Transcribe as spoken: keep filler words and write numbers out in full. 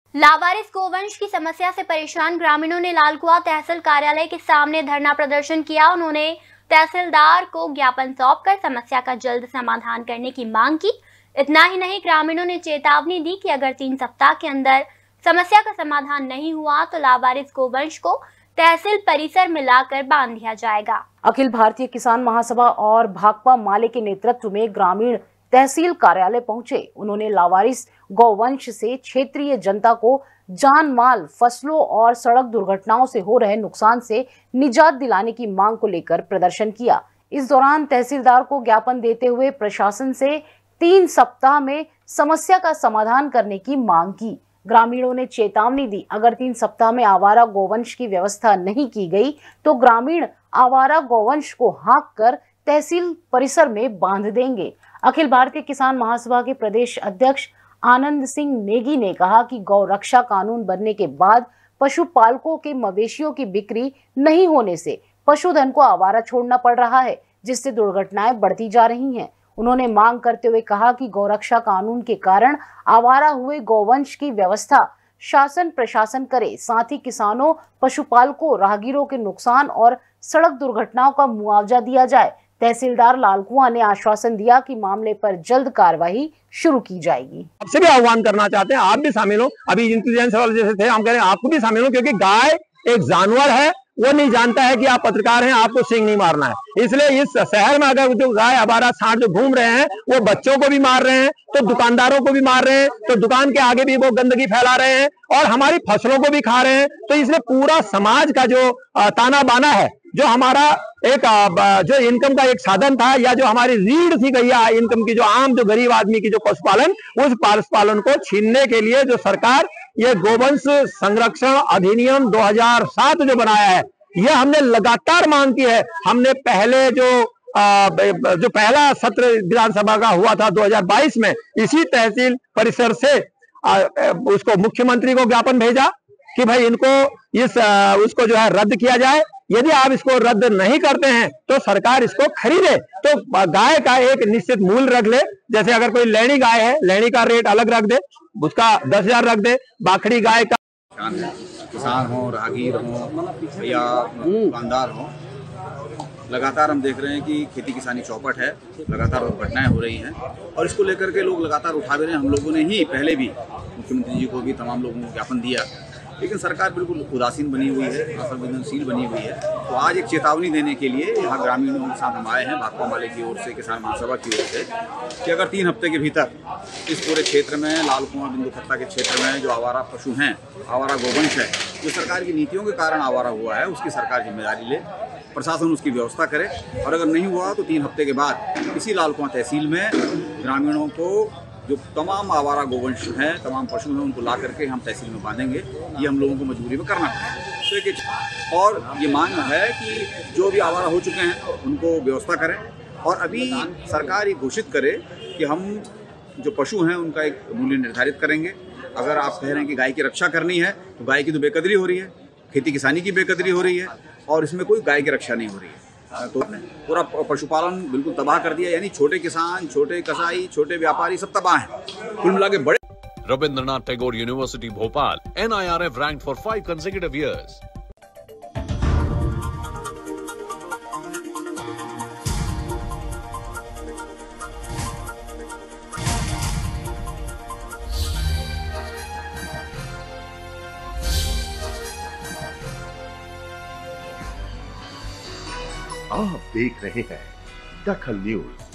लावारिस गोवंश की समस्या से परेशान ग्रामीणों ने लालकुआं तहसील कार्यालय के सामने धरना प्रदर्शन किया। उन्होंने तहसीलदार को ज्ञापन सौंपकर समस्या का जल्द समाधान करने की मांग की। इतना ही नहीं, ग्रामीणों ने चेतावनी दी कि अगर तीन सप्ताह के अंदर समस्या का समाधान नहीं हुआ तो लावारिस गोवंश को तहसील परिसर में लाकर बांध दिया जाएगा। अखिल भारतीय किसान महासभा और भाकपा माले के नेतृत्व में ग्रामीण तहसील कार्यालय पहुंचे। उन्होंने लावारिस गौवंश से क्षेत्रीय जनता को जान माल, फसलों और सड़क दुर्घटनाओं से हो रहे नुकसान से निजात दिलाने की मांग को लेकर प्रदर्शन किया। इस दौरान तहसीलदार को ज्ञापन देते हुए प्रशासन से तीन सप्ताह में समस्या का समाधान करने की मांग की। ग्रामीणों ने चेतावनी दी, अगर तीन सप्ताह में आवारा गौवंश की व्यवस्था नहीं की गई तो ग्रामीण आवारा गौवंश को हाँक कर तहसील परिसर में बांध देंगे। अखिल भारतीय किसान महासभा के प्रदेश अध्यक्ष आनंद सिंह नेगी ने कहा कि गौ रक्षा कानून बनने के बाद पशुपालकों के मवेशियों की बिक्री नहीं होने से पशुधन को आवारा छोड़ना पड़ रहा है, जिससे दुर्घटनाएं बढ़ती जा रही हैं। उन्होंने मांग करते हुए कहा कि गौरक्षा कानून के कारण आवारा हुए गौवंश की व्यवस्था शासन प्रशासन करे, साथ ही किसानों, पशुपालकों, राहगीरों के नुकसान और सड़क दुर्घटनाओं का मुआवजा दिया जाए। तहसीलदार लालकुआं ने आश्वासन दिया कि मामले पर जल्द कार्रवाई शुरू की जाएगी। आपसे भी आह्वान करना चाहते हैं, आप भी शामिल हो। अभी इंटेलिजेंस वाले जैसे थे, हम कह रहे हैं आपको भी शामिल हो, क्योंकि गाय एक जानवर है, वो नहीं जानता है कि आप पत्रकार हैं, आपको सींग नहीं मारना है। इसलिए इस शहर में अगर जो गाय आवारा सांड जो घूम रहे हैं वो बच्चों को भी मार रहे हैं, तो दुकानदारों को भी मार रहे हैं, तो दुकान के आगे भी वो गंदगी फैला रहे हैं और हमारी फसलों को भी खा रहे हैं। तो इसलिए पूरा समाज का जो ताना बाना है, जो हमारा एक जो इनकम का एक साधन था, या जो हमारी रीढ़ थी गैया इनकम की, जो आम जो गरीब आदमी की जो पशुपालन, उस पशुपालन को छीनने के लिए जो सरकार ये गोवंश संरक्षण अधिनियम दो हज़ार सात जो बनाया है, यह हमने लगातार मांग की है। हमने पहले जो आ, जो पहला सत्र विधानसभा का हुआ था दो हज़ार बाईस में, इसी तहसील परिसर से आ, उसको मुख्यमंत्री को ज्ञापन भेजा कि भाई इनको इस आ, उसको जो है रद्द किया जाए। यदि आप इसको रद्द नहीं करते हैं तो सरकार इसको खरीदे, तो गाय का एक निश्चित मूल्य रख ले। जैसे अगर कोई लेनी गाय है, लेनी का रेट अलग रख दे, उसका दस हजार रख दे। बाखड़ी गाय का किसान हो, राहगीर हो या दुकानदार हो, लगातार हम देख रहे हैं कि खेती किसानी चौपट है, लगातार दुर्घटनाएं हो रही हैं और इसको लेकर के लोग लगातार उठा भी रहे हैं। हम लोगों ने ही पहले भी मुख्यमंत्री जी को भी, तमाम लोगों को ज्ञापन दिया, लेकिन सरकार बिल्कुल उदासीन बनी हुई है, असंवेदनशील बनी हुई है। तो आज एक चेतावनी देने के लिए यहाँ ग्रामीणों के साथ हम आए हैं, भाकपा माले की ओर से, किसान महासभा की ओर से, कि अगर तीन हफ्ते के भीतर इस पूरे क्षेत्र में, लालकुआं बिंदु खत्ता के क्षेत्र में जो आवारा पशु हैं, आवारा गोवंश है, जो सरकार की नीतियों के कारण आवारा हुआ है, उसकी सरकार जिम्मेदारी ले, प्रशासन उसकी व्यवस्था करे। और अगर नहीं हुआ तो तीन हफ्ते के बाद इसी लालकुआं तहसील में ग्रामीणों को जो तमाम आवारा गोवंश हैं, तमाम पशु हैं, उनको ला करके हम तहसील में बांधेंगे। ये हम लोगों को मजबूरी में करना पड़ेगा। तो एक और ये मांग है कि जो भी आवारा हो चुके हैं उनको व्यवस्था करें, और अभी सरकार ये घोषित करे कि हम जो पशु हैं उनका एक मूल्य निर्धारित करेंगे। अगर आप कह रहे हैं कि गाय की रक्षा करनी है, तो गाय की तो बेकदरी हो रही है, खेती किसानी की बेकदरी हो रही है, और इसमें कोई गाय की रक्षा नहीं हो रही है। तो पूरा पशुपालन बिल्कुल तबाह कर दिया, यानी छोटे किसान, छोटे कसाई, छोटे व्यापारी सब तबाह हैं। कुल मिला के बड़े Rabindranath Tagore university Bhopal, N I R F ranked for five consecutive years. आप देख रहे हैं दखल न्यूज।